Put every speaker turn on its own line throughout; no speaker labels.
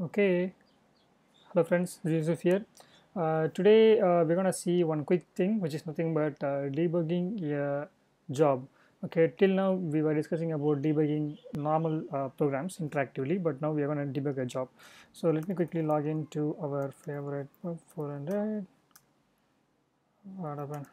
Okay, hello friends, this is Yusuf here. Today we're gonna see one quick thing, which is nothing but debugging a job. Okay, till now we were discussing about debugging normal programs interactively, but now we are gonna debug a job. So let me quickly log into our favorite 400. What happened?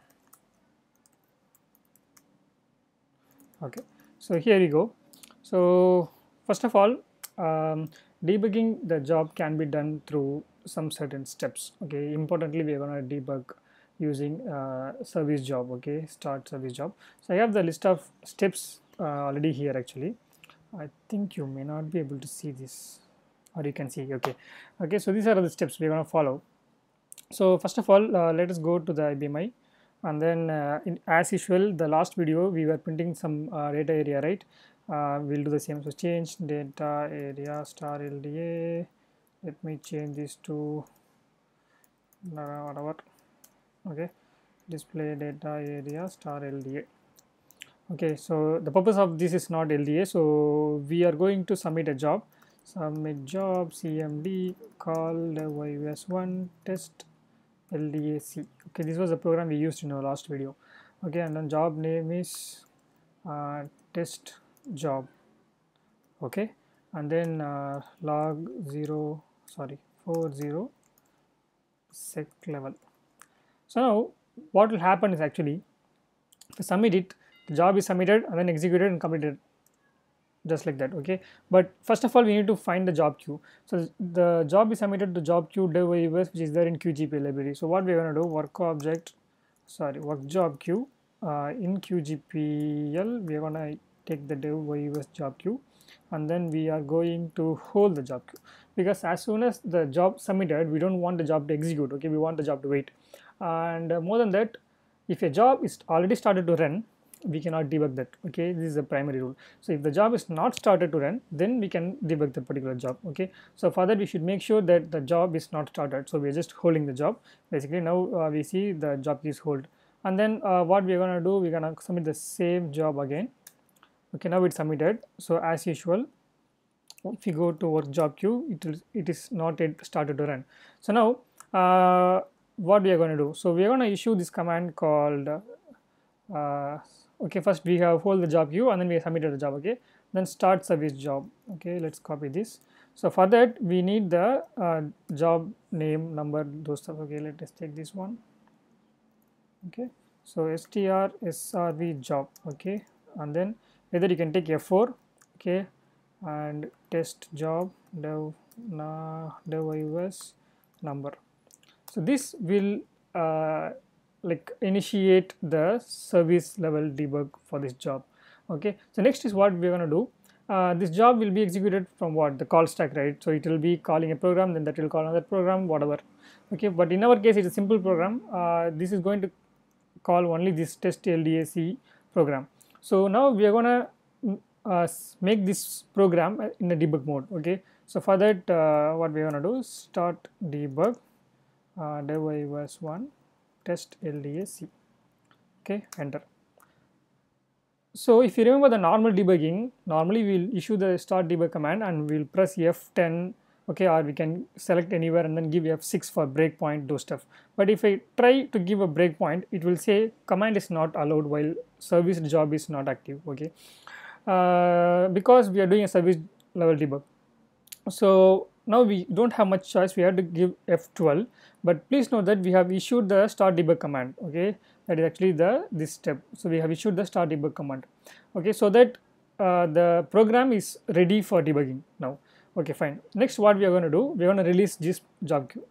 Okay, so here you go. So first of all, um, debugging the job can be done through some certain steps. Okay, importantly we are going to debug using service job. Okay, start service job. So I have the list of steps already here. Actually, I think you may not be able to see this, or you can see. Okay, so these are the steps we're going to follow. So first of all, let us go to the IBMI, and then as usual, the last video we were printing some data area, right? We'll do the same. So change data area star LDA. Let me change this to whatever. Okay, display data area star LDA. Okay, so the purpose of this is not LDA. So we are going to submit a job. Submit job CMD call dev-ios1 test LDAC. Okay, this was the program we used in our last video. Okay, and then job name is test job. Okay, and then log 0 sorry 40 sec level. So now what will happen is actually to submit it, the job is submitted and then executed and completed just like that. Okay, but first of all we need to find the job queue. So the job is submitted to job queue dev-ios, which is there in QGP library. So what we're going to do, work job queue, in QGPL we are going to take the dev-ios job queue, and then we are going to hold the job queue, because as soon as the job submitted we don't want the job to execute. Okay, we want the job to wait. And more than that, if a job is already started to run, we cannot debug that. Okay, this is the primary rule. So if the job is not started to run, then we can debug the particular job. Okay, so for that we should make sure that the job is not started. So we are just holding the job. Basically now we see the job is hold, and then what we are going to do, we're going to submit the same job again. Okay, now it's submitted. So as usual, if you go to work job queue, it is not yet started to run. So now what we are going to do, so we are going to issue this command called okay, first we have hold the job queue and then we submitted the job. Okay, then start service job. Okay, let's copy this. So for that we need the job name, number, those stuff. Okay, let us take this one. Okay, so str srv job. Okay, and then either you can take F4. Okay, and test job dev-ios number. So this will like initiate the service level debug for this job. Okay, so next is what we're going to do. This job will be executed from what, the call stack, right? So it will be calling a program, then that will call another program, whatever. Okay, but in our case it's a simple program. This is going to call only this test LDAC program. So now we are going to make this program in a debug mode. Okay, so for that what we are going to do, start debug dev-ios1 test LDAC. Okay, enter. So if you remember the normal debugging, normally we'll issue the start debug command and we'll press F10. Okay, or we can select anywhere and then give F6 for breakpoint, those stuff. But if I try to give a breakpoint, it will say command is not allowed while service job is not active. Okay, because we are doing a service level debug. So now we don't have much choice, we have to give F12, but please note that we have issued the start debug command. Okay, that is actually this step. So we have issued the start debug command. Okay, so that the program is ready for debugging now. Okay, fine. Next what we are going to do, we are going to release this job queue,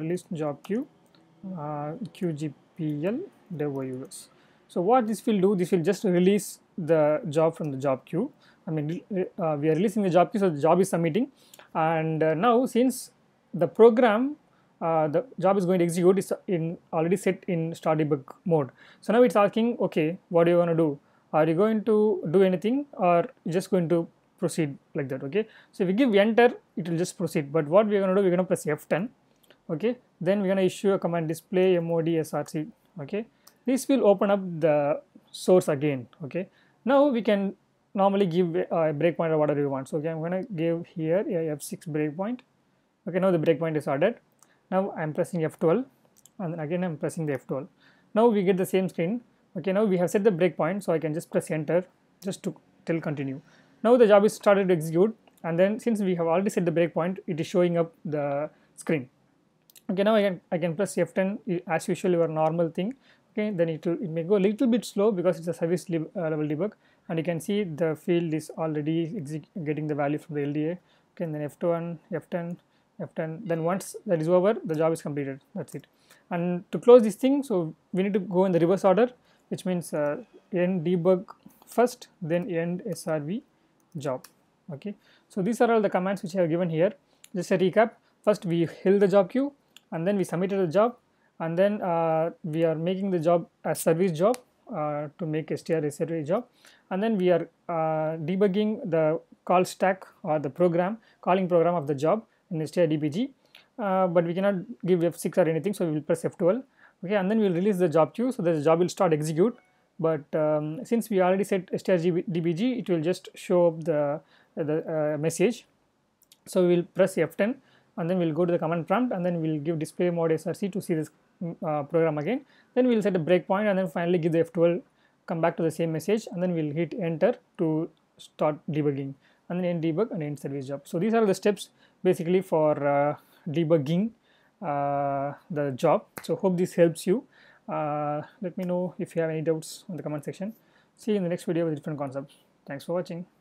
QGPL dev-ios. So what this will do, this will just release the job from the job queue. I mean we are releasing the job queue, so the job is submitting. And now since the program, the job is going to execute, is in already set in start debug mode. So now it's asking, okay, what do you want to do? Are you going to do anything or just going to proceed like that? Okay, so if we give enter, it will just proceed. But what we're going to do, we're going to press F10. Okay, then we're going to issue a command display mod src. Okay, this will open up the source again. Okay, now we can normally give a breakpoint or whatever you want. So okay, I'm going to give here a F6 breakpoint. Okay, now the breakpoint is ordered. Now I am pressing F12 and then again I am pressing the F12. Now we get the same screen. Okay, now we have set the breakpoint, so I can just press enter just to tell continue. Now the job is started to execute, and then since we have already set the breakpoint, it is showing up the screen. Okay, now I can press F10 as usual, your normal thing. Okay, then it may go a little bit slow because it's a service level debug, and you can see the field is already getting the value from the LDA. Okay, and then F1, F10, F10. Then once that is over, the job is completed. That's it. And to close this thing, so we need to go in the reverse order, which means end debug first, then end SRV job. Okay, so these are all the commands which I have given here. Just a recap: first we held the job queue, and then we submitted the job, and then we are making the job as service job to make str SRV job, and then we are debugging the call stack or the calling program of the job in strdbg, but we cannot give F6 or anything, so we will press F12. Okay, and then we will release the job queue so that the job will start execute. But since we already set strdbg, it will just show up the message. So we will press F10, and then we will go to the command prompt, and then we will give display mode src to see this program again. Then we will set a breakpoint, and then finally give the F12, come back to the same message, and then we will hit enter to start debugging, and then end debug and end service job. So these are the steps basically for debugging the job. So hope this helps you. Let me know if you have any doubts in the comment section. See you in the next video with different concepts. Thanks for watching.